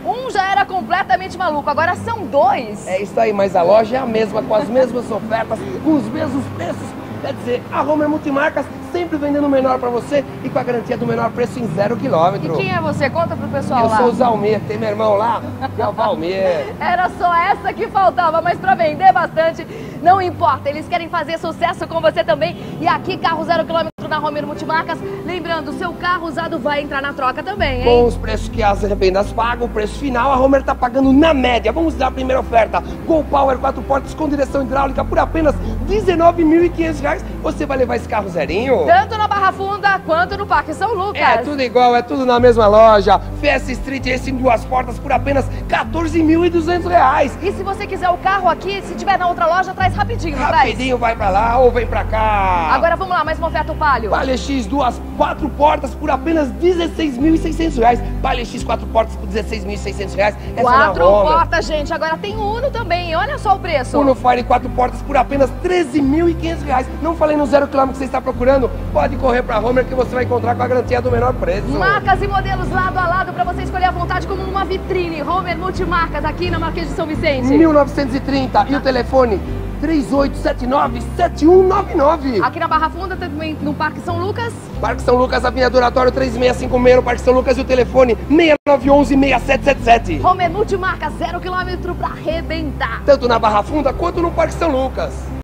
Um já era completamente maluco, agora são dois. É isso aí, mas a loja é a mesma, com as mesmas ofertas, com os mesmos preços. Quer dizer, a Homer Multimarcas sempre vendendo o menor pra você e com a garantia do menor preço em 0 km. E quem é você? Conta pro pessoal Eu lá. sou o Zalmir, tem meu irmão lá, que é o Valmir. Era só essa que faltava, mas pra vender bastante, não importa. Eles querem fazer sucesso com você também. E aqui, carro 0 km na Homer Multimarcas. Lembrando, seu carro usado vai entrar na troca também, hein? Com os preços que as revendas pagam, o preço final, a Homer tá pagando na média. Vamos dar a primeira oferta. Gol Power 4 portas com direção hidráulica por apenas R$19.500. Você vai levar esse carro zerinho? Tanto na Barra Funda quanto no Parque São Lucas. É tudo igual, é tudo na mesma loja. Fiesta Street, esse em 2 portas por apenas R$14.200. E se você quiser o carro aqui, se tiver na outra loja, traz rapidinho, não traz? Rapidinho, vai pra lá ou vem pra cá. Agora vamos lá, mais uma oferta, o Palio. Palio X 4 portas por apenas R$16.600. Palio X 4 portas por R$16.600. 4 portas, gente. Agora tem o Uno também. Olha só o preço. Uno Fire 4 portas por apenas R$13.500. Não falei no 0 km que você está procurando? Pode correr pra Homer que você vai encontrar com a garantia do menor preço. Marcas e modelos lado a lado pra você escolher à vontade como numa vitrine. Homer Multimarcas aqui na Marquês de São Vicente. 1930. E o telefone? 3879-7199. Aqui na Barra Funda, também no Parque São Lucas. Parque São Lucas, Avenida Oratório 3656 no Parque São Lucas e o telefone 6911-6777. Homer Multimarcas, 0 km pra arrebentar. Tanto na Barra Funda quanto no Parque São Lucas.